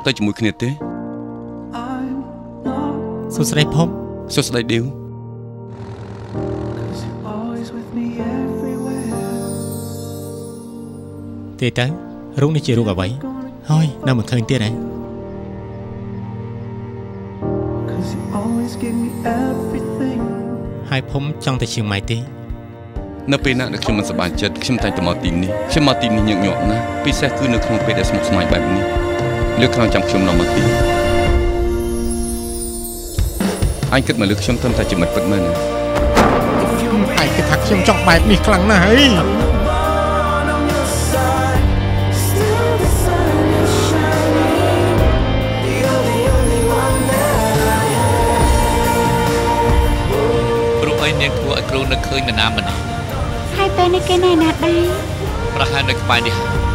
ទៅជាមួយគ្នាទេសួស្ដីភពសួស្ដីឌីវទេទៅរូបនេះជារូបអ្វីហើយនៅមិនឃើញទៀតហ៎ហើយผมចង់ទៅជាងម៉ៃទេនៅពេលណាដែលខ្ញុំមិនសប្បាយចិត្តខ្ញុំតែងទៅមកទីនេះខ្ញុំមកទីនេះញឹកញាប់ណាស់ពិសេសគឺនៅក្នុងពេលដែលស្មុគស្មាញបែបនេះលើកខ្លាំងចាំខ្ញុំនាំមកទីអញគិតមកលើខ្ញុំត្រឹមតែជាមិត្តពិតមែនទេឯងគិតថាខ្ញុំចង់បែបនេះខ្លាំងណាស់ហើយនាងធ្វើឲ្យគ្រូនឹកឃើញនរណាម្នាក់ហើយពេលនេះគេណែណាដែរប្រហែលនៅក្បែរនេះ